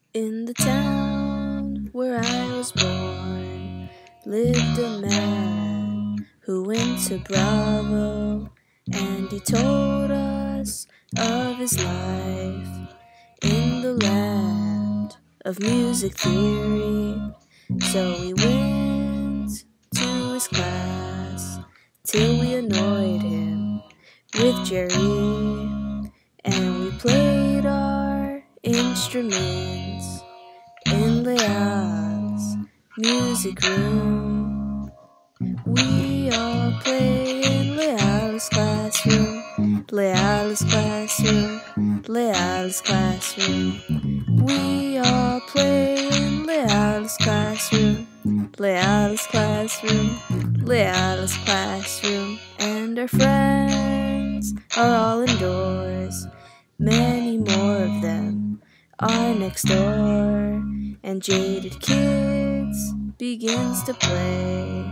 In the town where I was born lived a man who went to Bravo, and he told us of his life in the land of music theory. So we went to his class till we annoyed him with Jerry, and we played our instruments in Leal's music room. We all play in Leal's classroom, Leal's classroom, Leal's classroom. We all play in Leal's classroom, Leal's classroom, Leal's classroom. And our friends are all indoors, many more of them are next door, and Jaded Kids begins to play.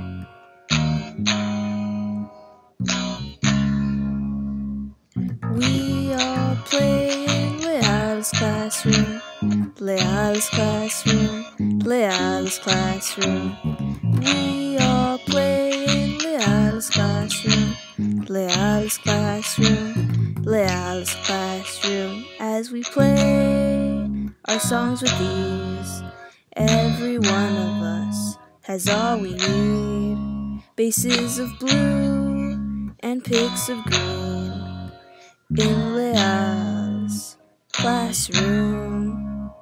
We all play in Leal's classroom, Leal's classroom, Leal's classroom. We all play in Leal's classroom, Leal's classroom, Leal's classroom. As we play our songs with ease, every one of us has all we need. Bases of blue and picks of green in Leal's classroom.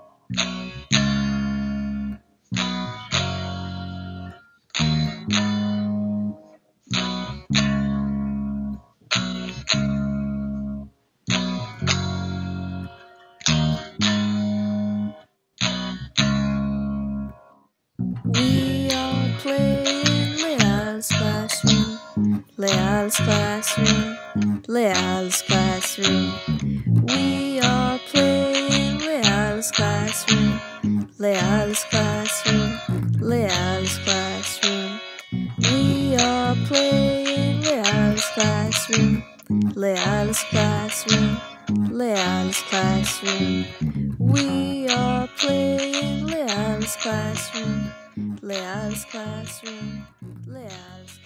We all play in Leal's classroom, Leal's classroom, Leal's classroom. We all play in Leal's classroom, Leal's classroom, Leal's classroom. We all play in Leal's classroom, Leal's classroom, Leal's classroom. We all play in Leal's classroom, Leal's classroom, Leal's classroom.